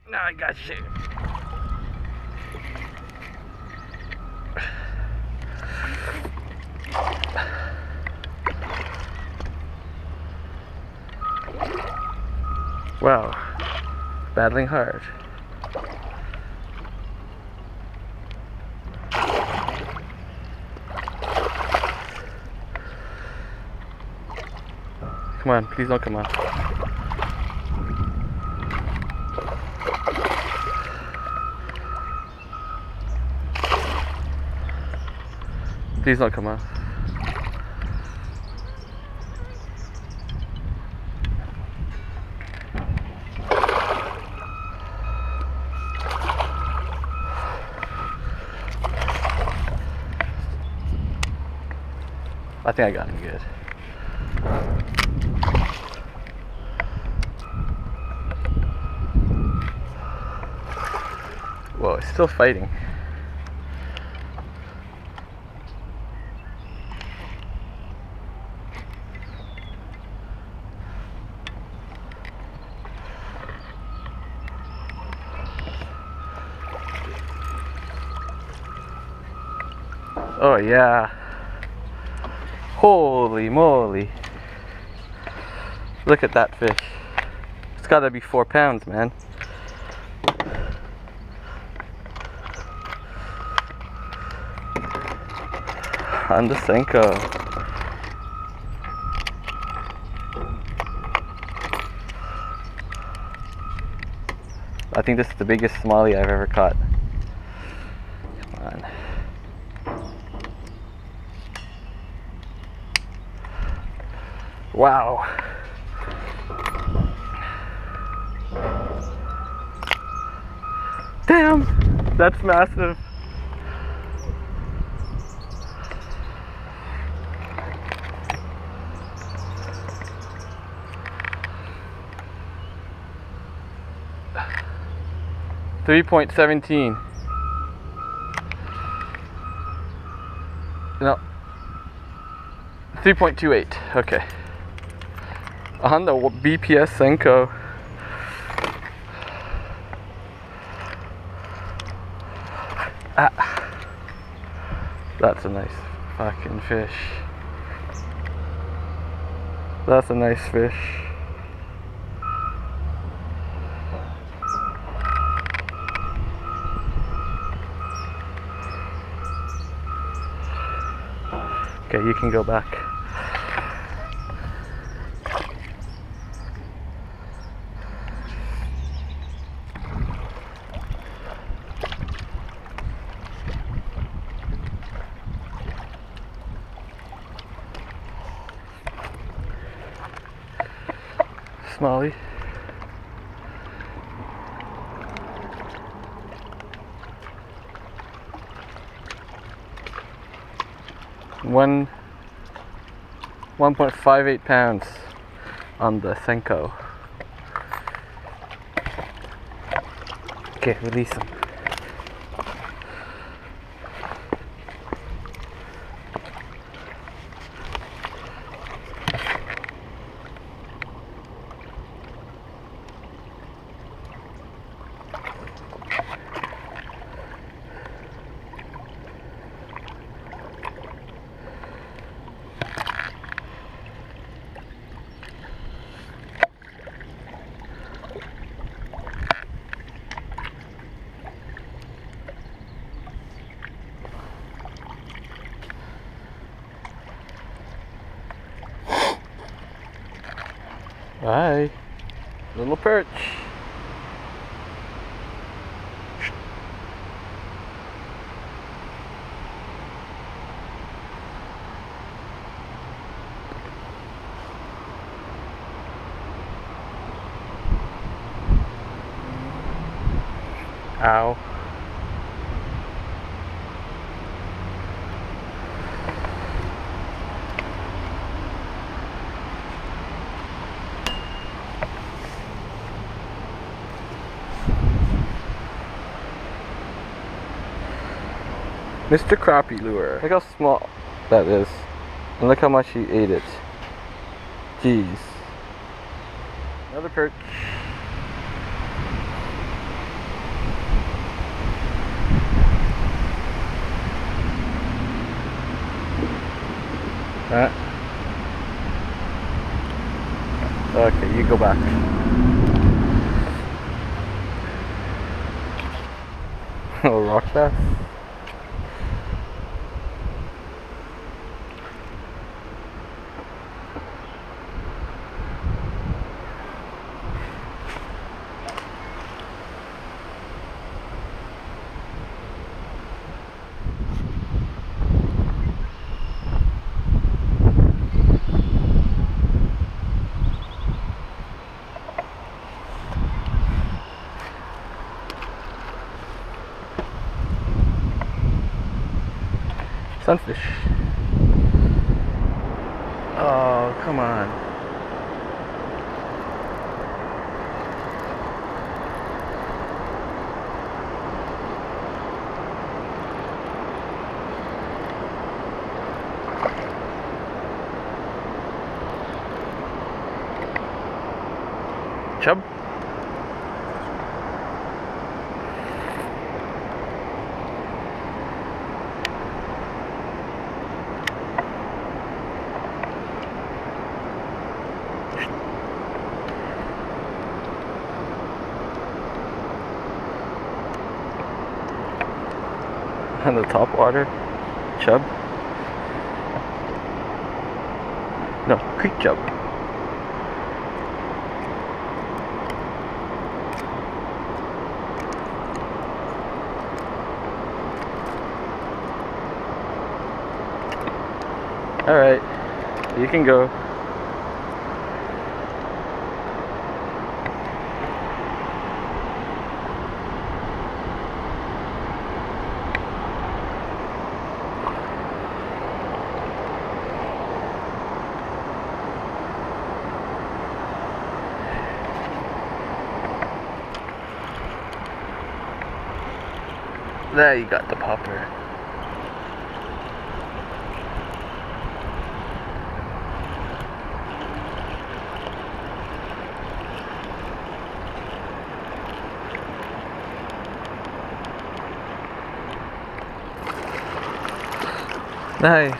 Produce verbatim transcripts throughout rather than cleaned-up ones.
Now I got you. Wow, battling hard. Come on, please don't come on. Please don't come on. I think I got him good. Whoa, it's still fighting. Oh yeah. Holy moly. Look at that fish. It's gotta be four pounds, man. On the Senko. I think this is the biggest smallie I've ever caught. Come on. Wow. Damn, that's massive. three point one seven. No. three point two eight. Okay. On the B P S Senko. Ah. That's a nice fucking fish. That's a nice fish. Okay, you can go back. Smallie. One one point five eight pounds on the Senko. Okay, release him. Hi, little perch. Ow. Mister Crappie lure. Look how small that is. And look how much he ate it. Jeez. Another perch. Huh? Okay, you go back. Oh, rock bass. Sunfish. Oh, come on. Chub. On the Topwater, chub. No, creek chub. All right, you can go. There you got the popper. Nice.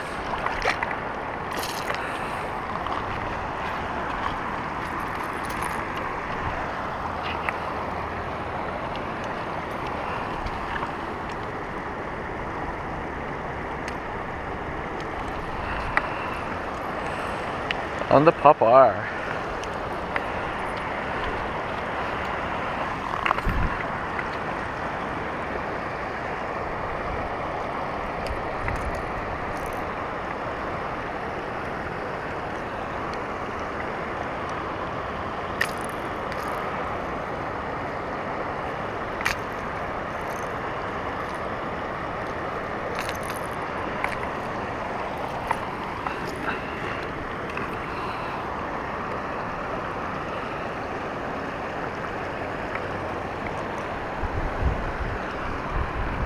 On the Popper.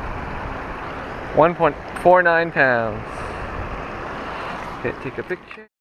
one point four nine pounds. Okay, take a picture.